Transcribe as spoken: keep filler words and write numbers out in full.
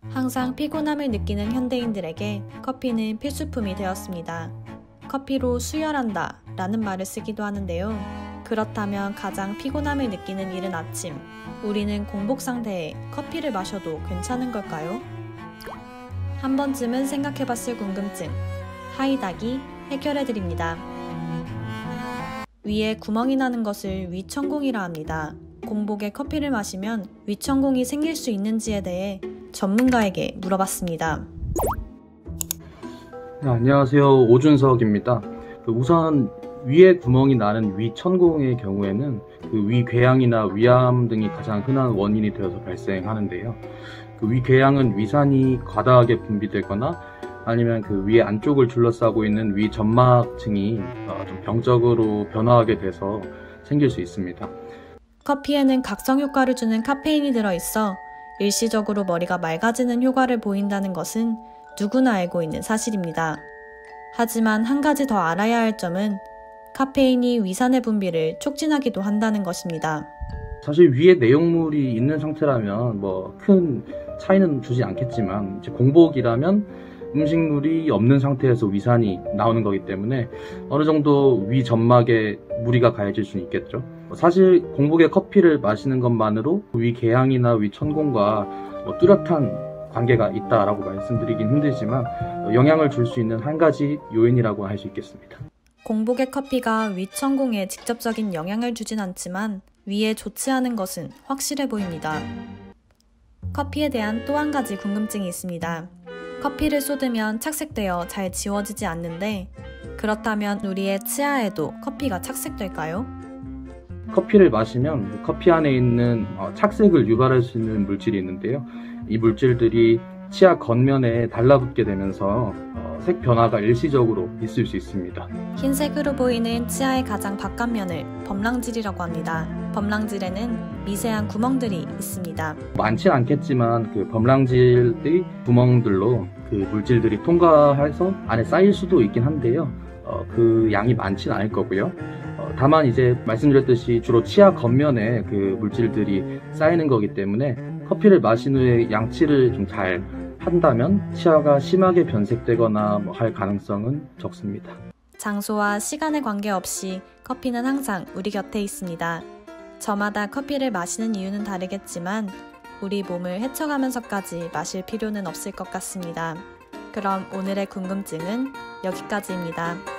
항상 피곤함을 느끼는 현대인들에게 커피는 필수품이 되었습니다. 커피로 수혈한다 라는 말을 쓰기도 하는데요. 그렇다면 가장 피곤함을 느끼는 이른 아침, 우리는 공복 상태에 커피를 마셔도 괜찮은 걸까요? 한 번쯤은 생각해봤을 궁금증, 하이닥이 해결해드립니다. 위에 구멍이 나는 것을 위천공이라 합니다. 공복에 커피를 마시면 위천공이 생길 수 있는지에 대해 전문가에게 물어봤습니다. 네, 안녕하세요. 오준석입니다. 우선 위에 구멍이 나는 위천공의 경우에는 그 위궤양이나 위암 등이 가장 흔한 원인이 되어서 발생하는데요. 그 위궤양은 위산이 과다하게 분비되거나 아니면 그 위 안쪽을 둘러싸고 있는 위점막층이 좀 병적으로 변화하게 돼서 생길 수 있습니다. 커피에는 각성 효과를 주는 카페인이 들어있어 일시적으로 머리가 맑아지는 효과를 보인다는 것은 누구나 알고 있는 사실입니다. 하지만 한 가지 더 알아야 할 점은 카페인이 위산의 분비를 촉진하기도 한다는 것입니다. 사실 위에 내용물이 있는 상태라면 뭐 큰 차이는 주지 않겠지만 이제 공복이라면 음식물이 없는 상태에서 위산이 나오는 거기 때문에 어느 정도 위 점막에 무리가 가해질 수는 있겠죠. 사실 공복에 커피를 마시는 것만으로 위궤양이나 위천공과 뭐 뚜렷한 관계가 있다라고 말씀드리긴 힘들지만 영향을 줄 수 있는 한 가지 요인이라고 할 수 있겠습니다. 공복의 커피가 위천공에 직접적인 영향을 주진 않지만 위에 좋지 않은 것은 확실해 보입니다. 커피에 대한 또 한 가지 궁금증이 있습니다. 커피를 쏟으면 착색되어 잘 지워지지 않는데 그렇다면 우리의 치아에도 커피가 착색될까요? 커피를 마시면 커피 안에 있는 착색을 유발할 수 있는 물질이 있는데요. 이 물질들이 치아 겉면에 달라붙게 되면서 색 변화가 일시적으로 있을 수 있습니다. 흰색으로 보이는 치아의 가장 바깥면을 범랑질이라고 합니다. 범랑질에는 미세한 구멍들이 있습니다. 많진 않겠지만 그 범랑질의 구멍들로 그 물질들이 통과해서 안에 쌓일 수도 있긴 한데요. 어, 그 양이 많진 않을 거고요. 어, 다만 이제 말씀드렸듯이 주로 치아 겉면에 그 물질들이 쌓이는 거기 때문에 커피를 마신 후에 양치를 좀 잘 한다면 치아가 심하게 변색되거나 뭐 할 가능성은 적습니다. 장소와 시간에 관계없이 커피는 항상 우리 곁에 있습니다. 저마다 커피를 마시는 이유는 다르겠지만 우리 몸을 헤쳐가면서까지 마실 필요는 없을 것 같습니다. 그럼 오늘의 궁금증은 여기까지입니다.